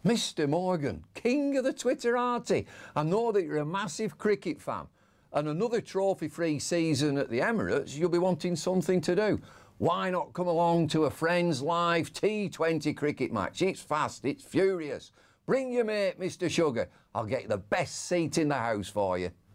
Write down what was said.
Mr. Morgan, king of the Twitterati, I know that you're a massive cricket fan, and another trophy-free season at the Emirates, you'll be wanting something to do. Why not come along to a friend's live T20 cricket match? It's fast, it's furious. Bring your mate, Mr. Sugar. I'll get you the best seat in the house for you.